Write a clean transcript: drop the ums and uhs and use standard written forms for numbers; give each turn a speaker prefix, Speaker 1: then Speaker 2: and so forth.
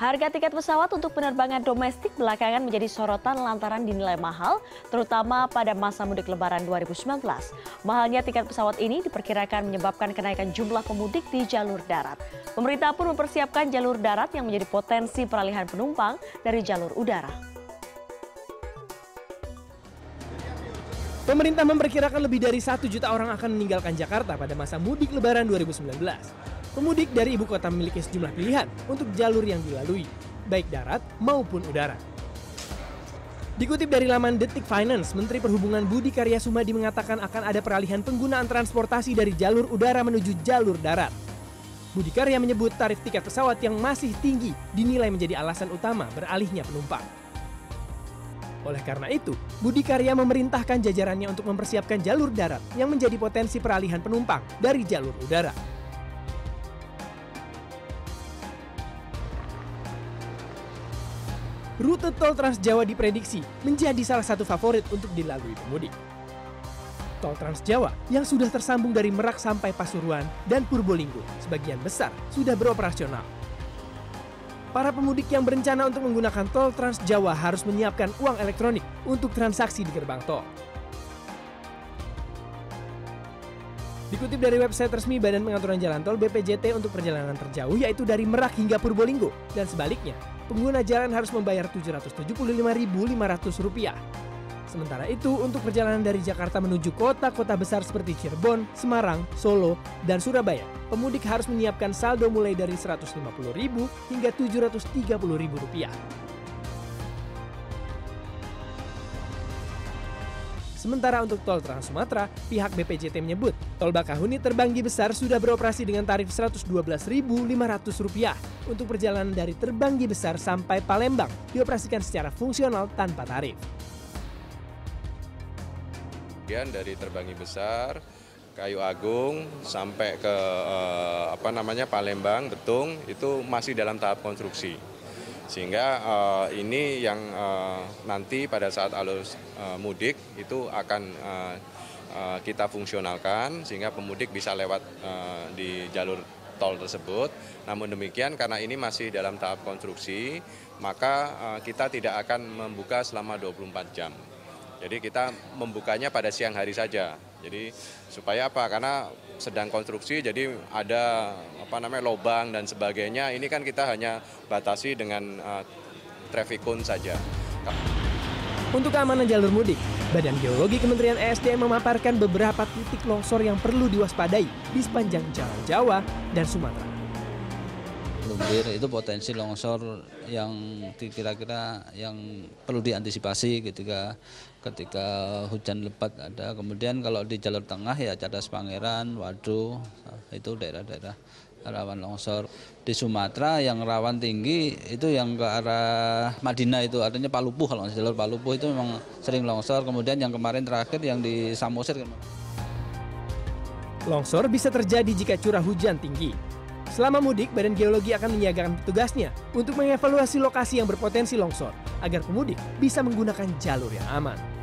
Speaker 1: Harga tiket pesawat untuk penerbangan domestik belakangan menjadi sorotan lantaran dinilai mahal, terutama pada masa mudik Lebaran 2019. Mahalnya tiket pesawat ini diperkirakan menyebabkan kenaikan jumlah pemudik di jalur darat. Pemerintah pun mempersiapkan jalur darat yang menjadi potensi peralihan penumpang dari jalur udara.
Speaker 2: Pemerintah memperkirakan lebih dari 1 juta orang akan meninggalkan Jakarta pada masa mudik Lebaran 2019. Pemudik dari ibu kota memiliki sejumlah pilihan untuk jalur yang dilalui, baik darat maupun udara. Dikutip dari laman Detik Finance, Menteri Perhubungan Budi Karya Sumadi mengatakan akan ada peralihan penggunaan transportasi dari jalur udara menuju jalur darat. Budi Karya menyebut tarif tiket pesawat yang masih tinggi dinilai menjadi alasan utama beralihnya penumpang. Oleh karena itu, Budi Karya memerintahkan jajarannya untuk mempersiapkan jalur darat yang menjadi potensi peralihan penumpang dari jalur udara. Rute tol Trans Jawa diprediksi menjadi salah satu favorit untuk dilalui pemudik. Tol Trans Jawa yang sudah tersambung dari Merak sampai Pasuruan dan Purbolinggo sebagian besar sudah beroperasional. Para pemudik yang berencana untuk menggunakan tol Trans Jawa harus menyiapkan uang elektronik untuk transaksi di gerbang tol. Dikutip dari website resmi Badan Pengaturan Jalan Tol BPJT untuk perjalanan terjauh yaitu dari Merak hingga Purbolinggo dan sebaliknya, pengguna jalan harus membayar Rp775.500. Sementara itu, untuk perjalanan dari Jakarta menuju kota-kota besar seperti Cirebon, Semarang, Solo, dan Surabaya, pemudik harus menyiapkan saldo mulai dari Rp150.000 hingga Rp730.000. Sementara untuk tol Trans Sumatera, pihak BPJT menyebut tol Bakahuni Terbanggi Besar sudah beroperasi dengan tarif Rp112.500 untuk perjalanan dari Terbanggi Besar sampai Palembang dioperasikan secara fungsional tanpa tarif.
Speaker 3: Dari Terbanggi Besar, Kayu Agung sampai ke Palembang, Betung itu masih dalam tahap konstruksi. Sehingga ini yang nanti pada saat arus mudik itu akan kita fungsionalkan sehingga pemudik bisa lewat di jalur tol tersebut. Namun demikian karena ini masih dalam tahap konstruksi, maka kita tidak akan membuka selama 24 jam. Jadi kita membukanya pada siang hari saja. Jadi supaya apa? Karena sedang konstruksi, jadi ada lobang dan sebagainya. Ini kan kita hanya batasi dengan traffic cone saja.
Speaker 2: Untuk keamanan jalur mudik, Badan Geologi Kementerian ESDM memaparkan beberapa titik longsor yang perlu diwaspadai di sepanjang Jalan Jawa dan Sumatera.
Speaker 4: Lumbir itu potensi longsor yang kira-kira yang perlu diantisipasi ketika hujan lebat ada. Kemudian kalau di jalur tengah ya Cadas Pangeran, Wado, itu daerah-daerah rawan longsor. Di Sumatera yang rawan tinggi itu yang ke arah Madinah itu artinya Palupuh, kalau jalur Palupuh itu memang sering longsor. Kemudian yang kemarin terakhir yang di Samosir.
Speaker 2: Longsor bisa terjadi jika curah hujan tinggi. Selama mudik, Badan Geologi akan menyiagakan petugasnya untuk mengevaluasi lokasi yang berpotensi longsor agar pemudik bisa menggunakan jalur yang aman.